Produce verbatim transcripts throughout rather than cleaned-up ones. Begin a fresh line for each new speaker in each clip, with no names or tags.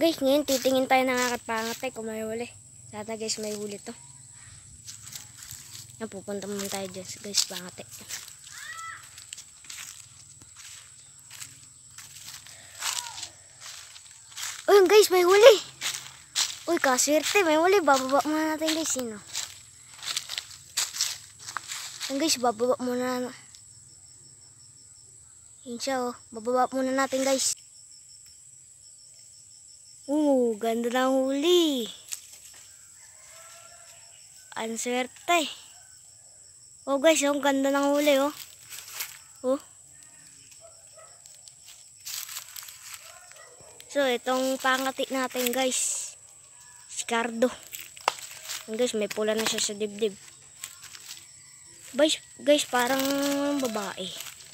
guys, ngayon titingin tayo ng akat pangatay kung may huli. Sana guys may huli to. Yan, pupunta muna tayo dyan guys, pangatay. Uy guys, may huli. Uy, kaswerte, may huli. Bababa muna natin guys. Sino? Yan guys, bababa muna. Yan siya oh. Bababa muna natin guys. Uh, ganda ng huli. Ang swerte. Oh guys, ang ganda ng huli oh. Oh. So, itong pangati natin guys. Si Cardo. Guys, may pula na siya sa dibdib. Guys, guys parang babae.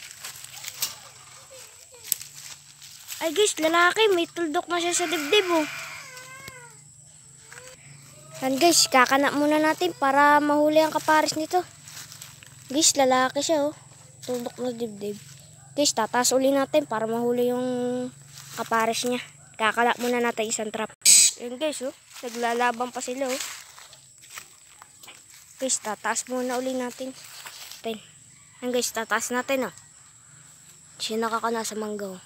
Ay guys, lalaki. May tuldok na siya sa dibdib oh. Yan guys, kakanak muna natin para mahuli ang kapares nito. Guys, lalaki siya oh. Tuldok na dibdib. Guys, tataas uli natin para mahuli yung kapares niya. Kakanak muna natin isang trap. Yan guys oh, naglalaban pa sila oh. Guys, tataas muna uli natin. Pen. Yan guys, tataas natin oh. Siya nakakana sa manggaw.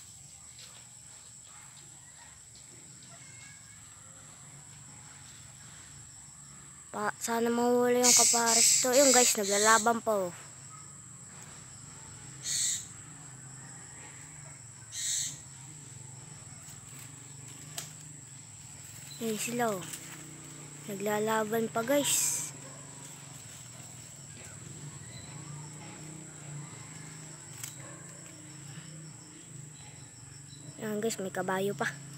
Pa, sana mahuli yung kapares to. Yung guys, naglalaban pa oh. Yan sila oh. Naglalaban pa guys. Yan guys, may kabayo pa.